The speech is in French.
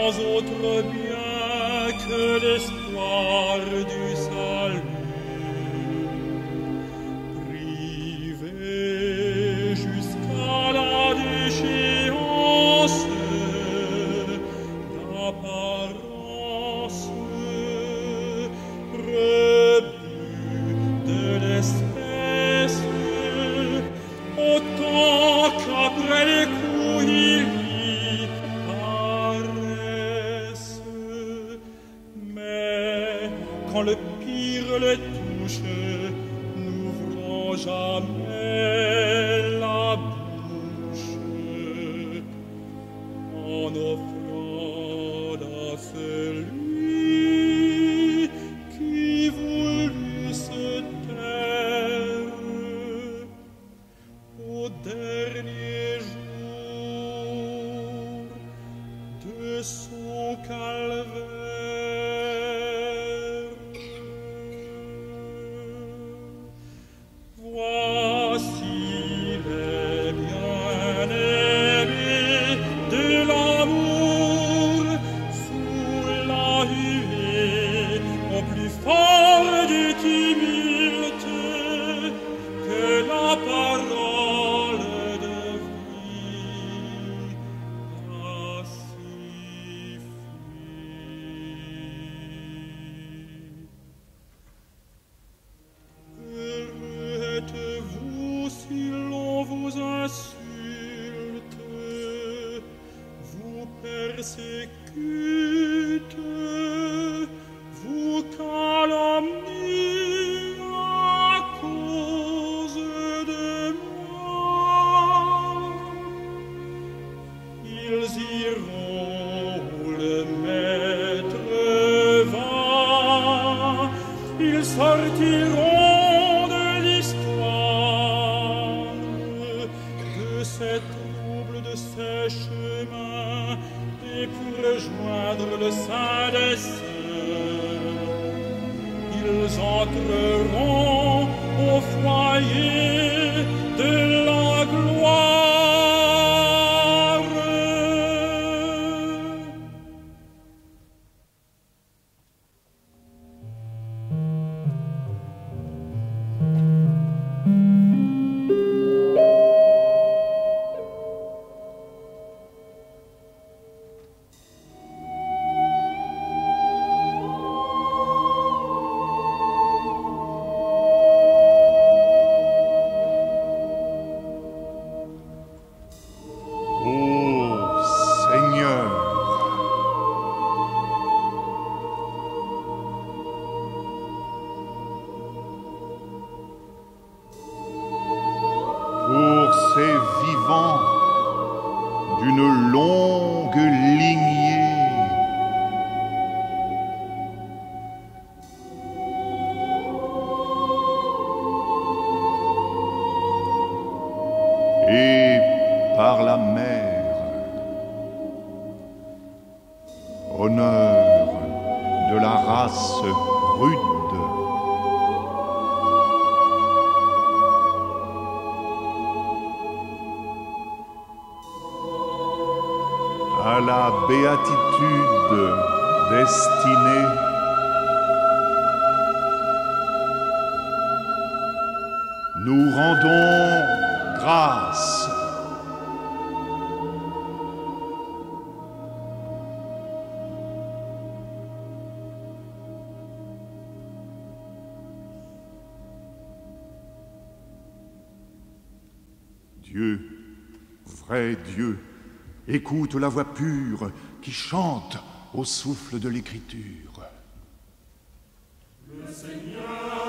sans autre bien que l'espoir du salut. Privé jusqu'à la déchéance d'apparence, rebut de l'espèce, autant qu'après les coups il y paraisse. Mais quand le pire le touche, n'ouvrant jamais la bouche, en offrande à celui qui voulut se taire au dernier jour de son calvaire. Voici les bien-aimés de l'amour sous la huée, au plus fort du tumulte, que la parole de vie pacifie. Heureux êtes-vous si l'on vous insulte, vous persécute, vous calomnie à cause de moi. Ils iront où le maître va, ils sortiront de l'histoire, de ces troubles, de ces chemins, et pour rejoindre le sein des saints, ils entreront au foyer de la gloire. Pour ces vivants d'une longue lignée, et par la mer, honneur de la race rude, à la béatitude destinée, nous rendons grâce. Dieu, vrai Dieu, écoute la voix pure qui chante au souffle de l'écriture. Le Seigneur